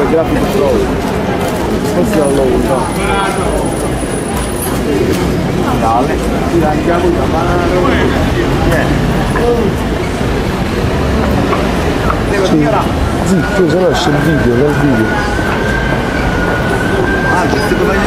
il grafico proprio. Questo è il lavoro. Dale, ti andiamo da mano. Zitto, se no esce il video, dal video. Ah, questi come